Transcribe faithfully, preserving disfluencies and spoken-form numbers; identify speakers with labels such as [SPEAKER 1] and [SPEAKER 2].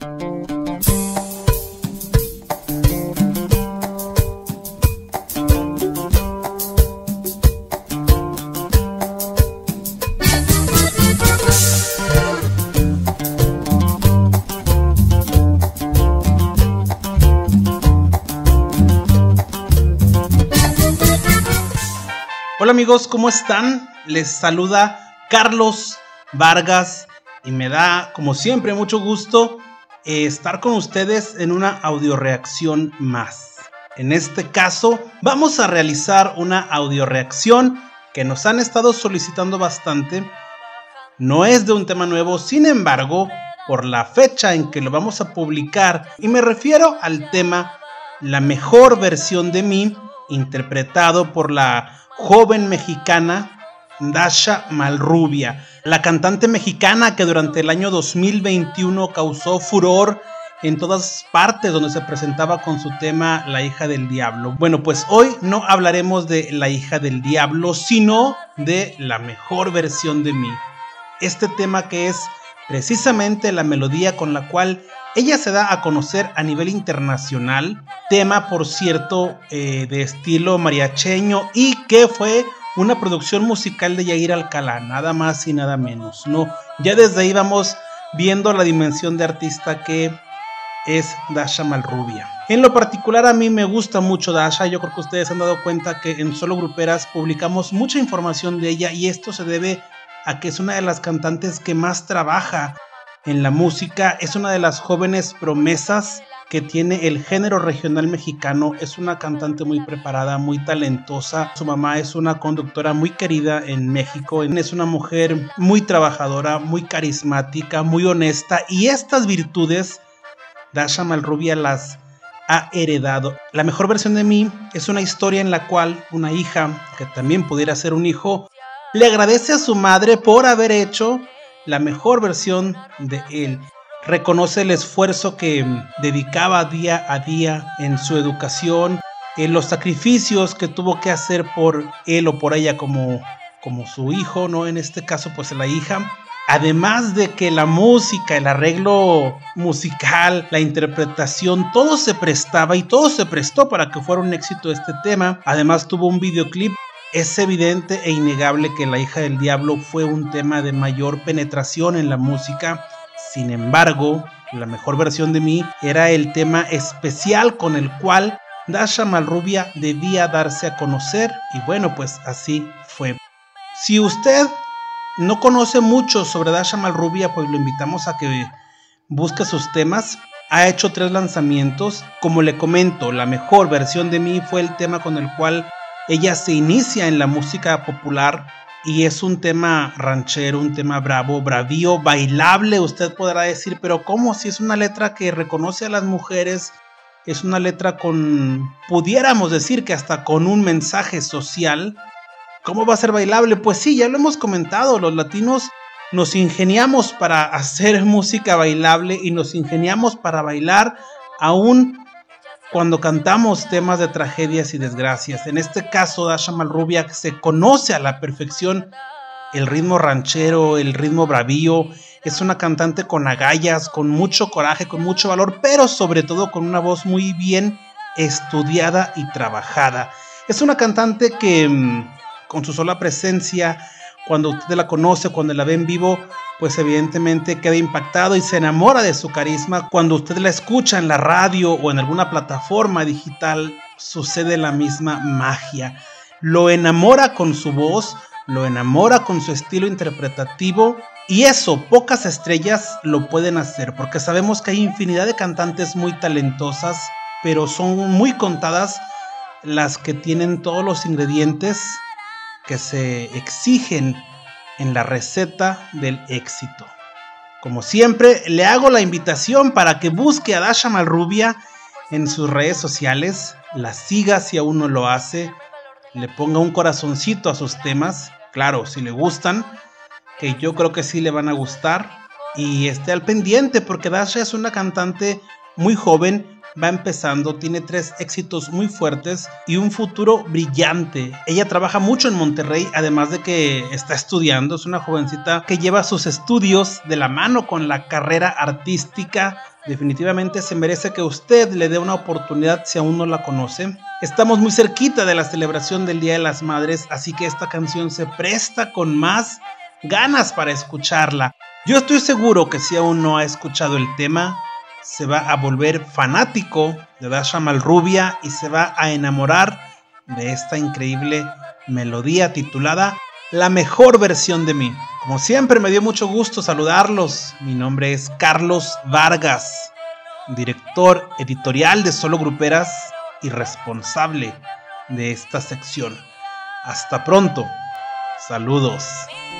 [SPEAKER 1] Hola amigos, ¿cómo están? Les saluda Carlos Vargas y me da, como siempre, mucho gusto eh, estar con ustedes en una audio reacción más. En este caso, vamos a realizar una audio reacción que nos han estado solicitando bastante. No es de un tema nuevo, sin embargo, por la fecha en que lo vamos a publicar, y me refiero al tema La mejor versión de mí, interpretado por la joven mexicana Dasha Malrubia, la cantante mexicana que durante el año dos mil veintiuno causó furor en todas partes donde se presentaba con su tema La hija del diablo. Bueno, pues hoy no hablaremos de La hija del diablo, sino de La mejor versión de mí. Este tema que es precisamente la melodía con la cual ella se da a conocer a nivel internacional, tema por cierto eh, de estilo mariacheño y que fue una producción musical de Yair Alcalá, nada más y nada menos, ¿no? Ya desde ahí vamos viendo la dimensión de artista que es Dasha Malrubia. En lo particular a mí me gusta mucho Dasha, yo creo que ustedes se han dado cuenta que en Solo Gruperas publicamos mucha información de ella y esto se debe a que es una de las cantantes que más trabaja en la música, es una de las jóvenes promesas que tiene el género regional mexicano, es una cantante muy preparada, muy talentosa, su mamá es una conductora muy querida en México, es una mujer muy trabajadora, muy carismática, muy honesta y estas virtudes Dasha Malrubia las ha heredado. La mejor versión de mí es una historia en la cual una hija, que también pudiera ser un hijo, le agradece a su madre por haber hecho la mejor versión de él. Reconoce el esfuerzo que dedicaba día a día en su educación, en los sacrificios que tuvo que hacer por él o por ella como, como su hijo, ¿no? En este caso, pues la hija. Además de que la música, el arreglo musical, la interpretación, todo se prestaba y todo se prestó para que fuera un éxito este tema. Además tuvo un videoclip. Es evidente e innegable que La hija del diablo fue un tema de mayor penetración en la música. Sin embargo, la mejor versión de mí era el tema especial con el cual Dasha Malrubia debía darse a conocer y bueno, pues así fue. Si usted no conoce mucho sobre Dasha Malrubia, pues lo invitamos a que busque sus temas. Ha hecho tres lanzamientos. Como le comento, la mejor versión de mí fue el tema con el cual ella se inicia en la música popular y es un tema ranchero, un tema bravo, bravío, bailable. Usted podrá decir, pero ¿cómo? Si es una letra que reconoce a las mujeres, es una letra con, pudiéramos decir que hasta con un mensaje social. ¿Cómo va a ser bailable? Pues sí, ya lo hemos comentado, los latinos nos ingeniamos para hacer música bailable y nos ingeniamos para bailar aún cuando cantamos temas de tragedias y desgracias. En este caso, Dasha Malrubia se conoce a la perfección el ritmo ranchero, el ritmo bravío. Es una cantante con agallas, con mucho coraje, con mucho valor, pero sobre todo con una voz muy bien estudiada y trabajada. Es una cantante que con su sola presencia, cuando usted la conoce, cuando la ve en vivo, pues evidentemente queda impactado y se enamora de su carisma. Cuando usted la escucha en la radio o en alguna plataforma digital, sucede la misma magia. Lo enamora con su voz, lo enamora con su estilo interpretativo y eso pocas estrellas lo pueden hacer, porque sabemos que hay infinidad de cantantes muy talentosas, pero son muy contadas las que tienen todos los ingredientes que se exigen en la receta del éxito. Como siempre, le hago la invitación para que busque a Dasha Malrubia en sus redes sociales, la siga si aún no lo hace, le ponga un corazoncito a sus temas, claro, si le gustan, que yo creo que sí le van a gustar, y esté al pendiente porque Dasha es una cantante muy joven, va empezando, tiene tres éxitos muy fuertes y un futuro brillante. Ella trabaja mucho en Monterrey, además de que está estudiando, es una jovencita que lleva sus estudios de la mano con la carrera artística Definitivamente se merece que usted le dé una oportunidad si aún no la conoce. Estamos muy cerquita de la celebración del Día de las Madres, así que esta canción se presta con más ganas para escucharla. Yo estoy seguro que si aún no ha escuchado el tema, se va a volver fanático de Dasha Malrubia y se va a enamorar de esta increíble melodía titulada La Mejor Versión de Mí. Como siempre, me dio mucho gusto saludarlos. Mi nombre es Carlos Vargas, director editorial de Solo Gruperas y responsable de esta sección. Hasta pronto. Saludos.